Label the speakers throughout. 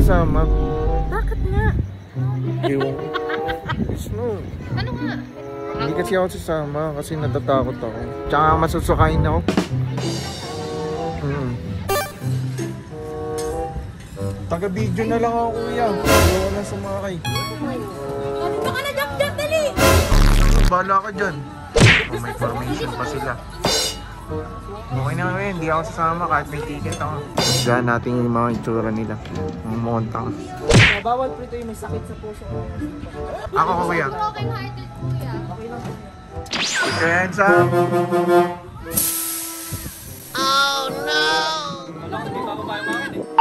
Speaker 1: sasama.
Speaker 2: Bakit nga?
Speaker 1: Ewan ko. Snow.
Speaker 2: Ano nga?
Speaker 1: Hindi kasi ako sasama kasi natatakot ako. Tsaka masusakain ako. Taga-video na lang ako, kuya. Ayaw na sumakay.
Speaker 2: Baka na dap-dap, dali!
Speaker 1: Bahala ka dyan. Oh, may formation pa sila. Okay na kami, hindi ako sasama kahit may ticket ako. Tignan natin yung mga itsura nila. Ang montang.
Speaker 3: Bawal po ito yung may sakit sa puso.
Speaker 1: Ako, kuya.
Speaker 2: Broken hearted, kuya.
Speaker 3: Okay lang.
Speaker 1: Hands up!
Speaker 2: Oh no!
Speaker 3: Wala ko hindi bababa yung mga eh.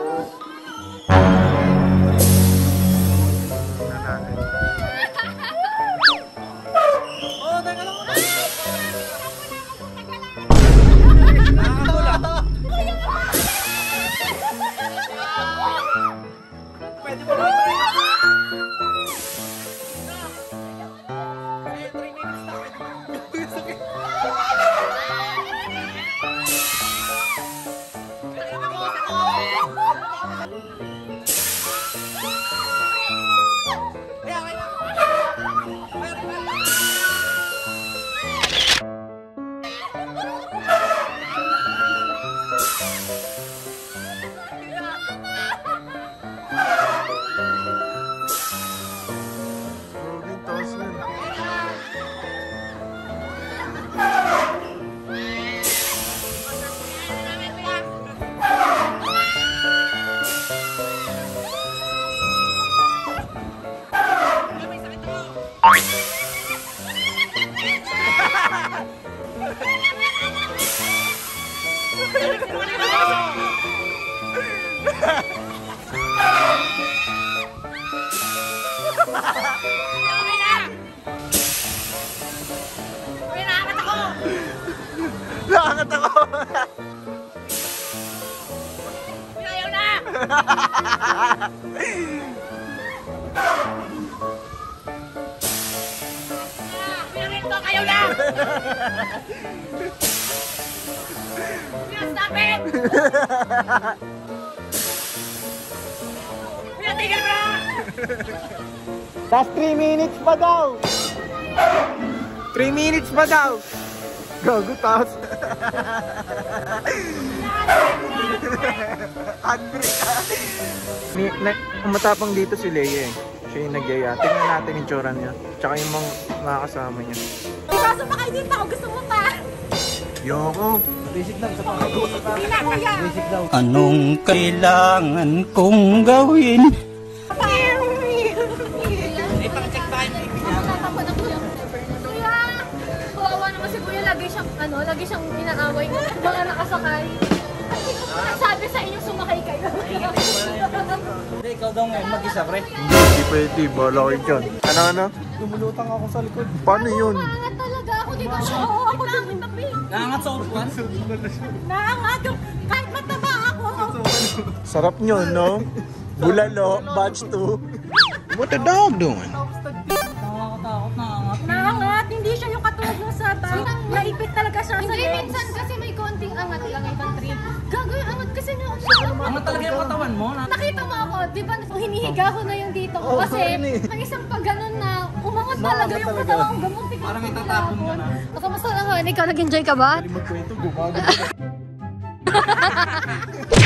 Speaker 1: Nakakata ko!
Speaker 2: Ayaw na! Pinarin ko, ayaw na! Stop it! Pinatigil mo na!
Speaker 1: Last 3 minutes pa daw! 3 minutes pa daw! Gago, taas! Ang matapang dito si Leia eh. Siya yung nagyaya. Tingnan natin yung tsura niya. Tsaka yung mga kasama niya.
Speaker 2: Pasok pa kayo dito! Gusto mo pa!
Speaker 1: Yoko!
Speaker 3: Basic lang sa pangako.
Speaker 2: Hindi na, kuya!
Speaker 3: Basic daw.
Speaker 4: Anong kailangan kong gawin?
Speaker 3: Ipang-check tayo ng ibig niya.
Speaker 2: Tatapon ang kuya. Kuya! Kawawa naman si kuya. Lagi siyang inaaway ng mga nakasakay. Sabi sa inyo sumakay kayo.
Speaker 3: Hindi, ikaw daw ngayon mag-isa, pre.
Speaker 1: Hindi pwede. Bahala kayo dyan. Ano?
Speaker 3: Lumulutang ako sa likod.
Speaker 1: Paano yun?
Speaker 2: Naangat talaga ako dito. Oo, ako din.
Speaker 3: Naangat sa upuan.
Speaker 2: Naangat yung kahit mataba ako.
Speaker 1: Sarap nyo, no? Bulalo, batch 2. What the dog doing?
Speaker 3: Nakakatakot, naangat.
Speaker 2: Naangat. Hindi siya yung katulad ng sa naipit talaga siya sa legs. Minsan kasi may konting angat lang ibang trip. Gago yung angat kasi niya.
Speaker 3: Angat talaga yung katawan mo.
Speaker 2: Nakita mo ako, di ba hinihiga ko na yung dito ko kasi ang isang pag ganun na umangat talaga yung katawan ko. Gamunti ka.
Speaker 3: Parang itatapon ka na.
Speaker 2: Kamusta naman? Ikaw nag-enjoy ka ba?
Speaker 1: Magkwento, gumago.